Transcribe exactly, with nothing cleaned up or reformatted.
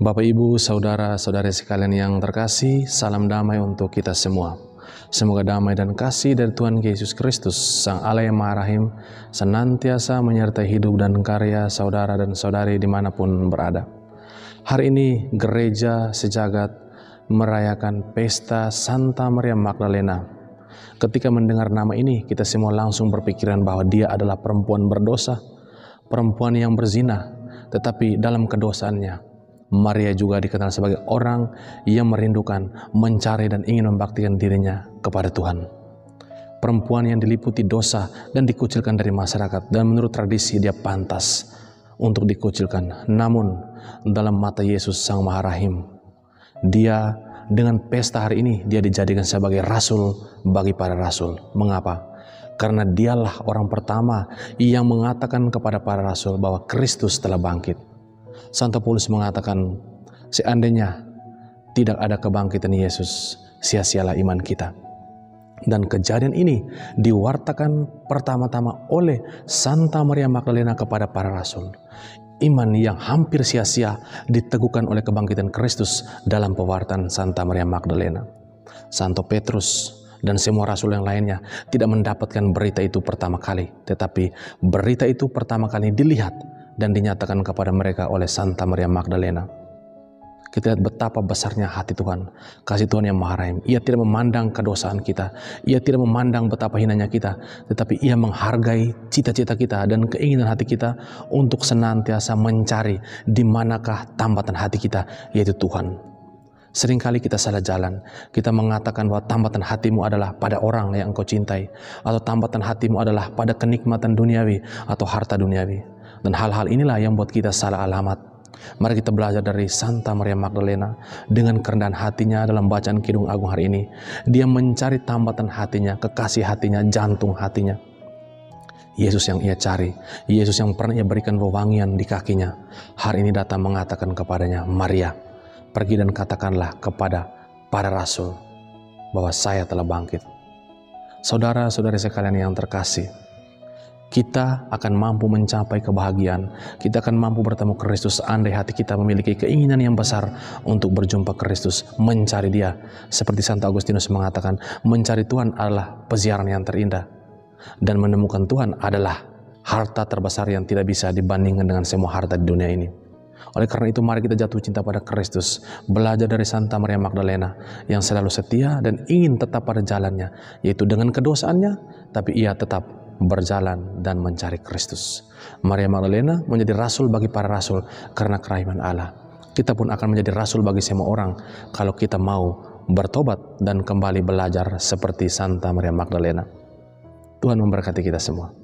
Bapak, Ibu, Saudara-saudari sekalian yang terkasih, salam damai untuk kita semua. Semoga damai dan kasih dari Tuhan Yesus Kristus, Sang Allah yang Maha Rahim, senantiasa menyertai hidup dan karya saudara dan saudari dimanapun berada. Hari ini gereja sejagat merayakan pesta Santa Maria Magdalena. Ketika mendengar nama ini, kita semua langsung berpikiran bahwa dia adalah perempuan berdosa, perempuan yang berzina, tetapi dalam kedosaannya, Maria juga dikenal sebagai orang yang merindukan, mencari dan ingin membaktikan dirinya kepada Tuhan. Perempuan yang diliputi dosa dan dikucilkan dari masyarakat, dan menurut tradisi dia pantas untuk dikucilkan. Namun dalam mata Yesus Sang Maha Rahim, dia dengan pesta hari ini dia dijadikan sebagai rasul bagi para rasul. Mengapa? Karena dialah orang pertama yang mengatakan kepada para rasul bahwa Kristus telah bangkit. Santo Paulus mengatakan, seandainya tidak ada kebangkitan Yesus, sia-sialah iman kita. Dan kejadian ini diwartakan pertama-tama oleh Santa Maria Magdalena kepada para rasul. Iman yang hampir sia-sia diteguhkan oleh kebangkitan Kristus dalam pewartaan Santa Maria Magdalena. Santo Petrus dan semua rasul yang lainnya tidak mendapatkan berita itu pertama kali, tetapi berita itu pertama kali dilihat dan dinyatakan kepada mereka oleh Santa Maria Magdalena. Kita lihat betapa besarnya hati Tuhan, kasih Tuhan yang Maha Rahim. Ia tidak memandang kedosaan kita, Ia tidak memandang betapa hinanya kita, tetapi Ia menghargai cita-cita kita dan keinginan hati kita untuk senantiasa mencari di manakah tambatan hati kita, yaitu Tuhan. Seringkali kita salah jalan, kita mengatakan bahwa tambatan hatimu adalah pada orang yang engkau cintai, atau tambatan hatimu adalah pada kenikmatan duniawi atau harta duniawi. Dan hal-hal inilah yang buat kita salah alamat. Mari kita belajar dari Santa Maria Magdalena dengan kerendahan hatinya dalam bacaan Kidung Agung hari ini. Dia mencari tambatan hatinya, kekasih hatinya, jantung hatinya. Yesus yang ia cari, Yesus yang pernah ia berikan wewangian di kakinya, hari ini datang mengatakan kepadanya, Maria, pergi dan katakanlah kepada para rasul bahwa saya telah bangkit. Saudara-saudari sekalian yang terkasih, kita akan mampu mencapai kebahagiaan, kita akan mampu bertemu Kristus andai hati kita memiliki keinginan yang besar untuk berjumpa Kristus, mencari Dia. Seperti Santo Agustinus mengatakan, mencari Tuhan adalah peziarah yang terindah, dan menemukan Tuhan adalah harta terbesar yang tidak bisa dibandingkan dengan semua harta di dunia ini. Oleh karena itu, mari kita jatuh cinta pada Kristus, belajar dari Santa Maria Magdalena yang selalu setia dan ingin tetap pada jalannya, yaitu dengan kedosaannya, tapi ia tetap berjalan dan mencari Kristus. Maria Magdalena menjadi rasul bagi para rasul karena kerahiman Allah. Kita pun akan menjadi rasul bagi semua orang kalau kita mau bertobat dan kembali belajar seperti Santa Maria Magdalena. Tuhan memberkati kita semua.